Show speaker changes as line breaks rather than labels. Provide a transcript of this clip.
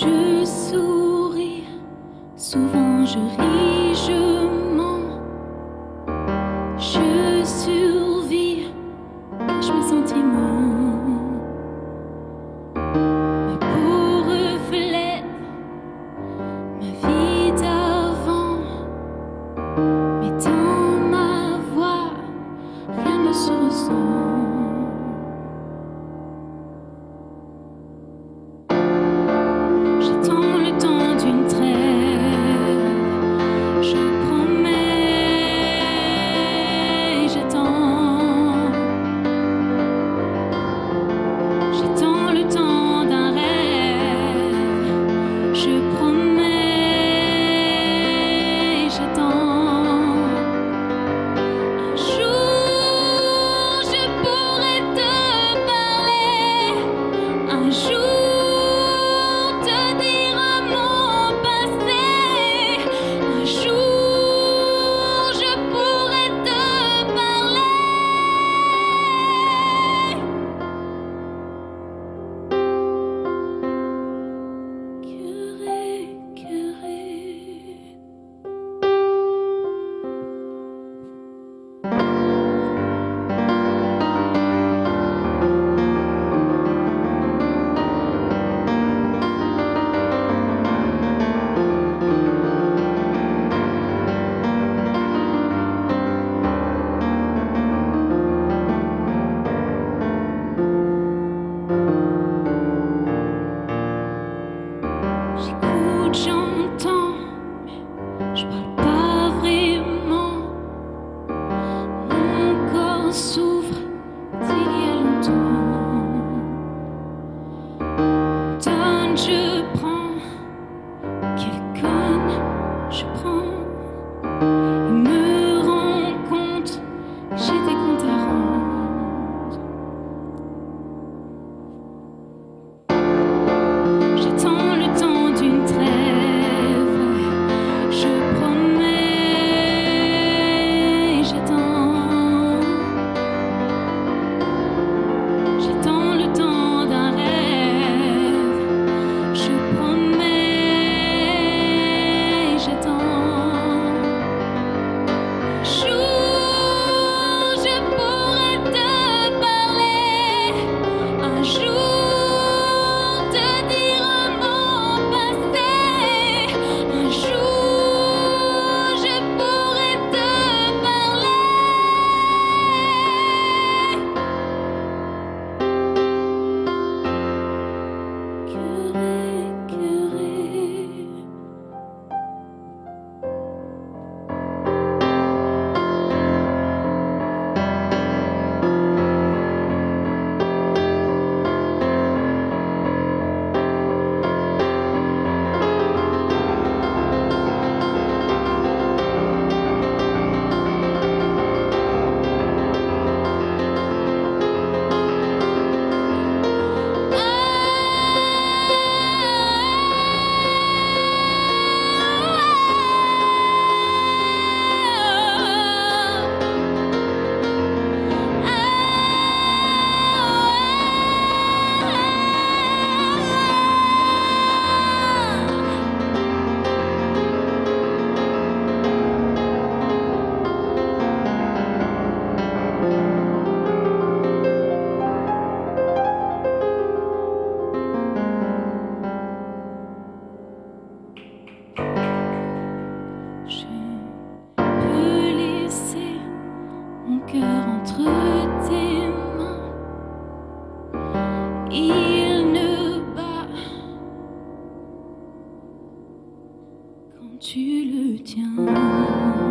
Je souris, souvent je ris, je mens. Je survis, cache mes sentiments. Ma peau reflète ma vie d'avant. Mais dans ma voix, rien ne se ressent. J'attends le temps d'une trêve, je promets, j'attends. J'attends le temps d'un rêve, je promets, j'attends. Un jour je pourrai te parler, un jour te dire mon passé, un jour je pourrai te parler. Curé, curé. J'écoute, j'entends, mais je parle pas vraiment. Mon corps s'ouvre d'il y a longtemps. Donne, je prends, quelle conne je prends. Et me rends compte que j'ai des comptes à rendre. J'attends le temps d'une trêve, je promets, j'attends. J'attends le temps d'un rêve, je promets, j'attends. Un jour je pourrai te parler, un jour te dire mon passé, un jour je pourrai te parler. Curé, curé. Je peux laisser mon cœur entre tes mains. Il ne bat quand tu le tiens.